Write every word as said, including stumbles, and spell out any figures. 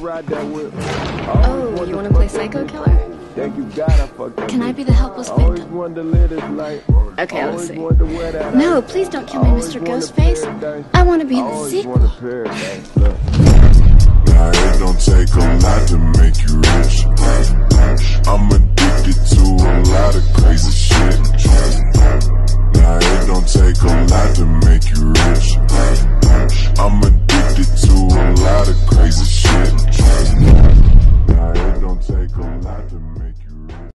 ride that whip. Oh, you want to play Psycho Killer? Think you gotta fuck that Can I bitch. be the helpless Always victim? wanted to live this life. Okay, let's Always see. wanted to wear that No, ice. please don't kill me, Always Mister wanted Ghostface. paradise. I want to be in the Always sequel. wanted paradise. Look. Now it don't take a lot to make you rich.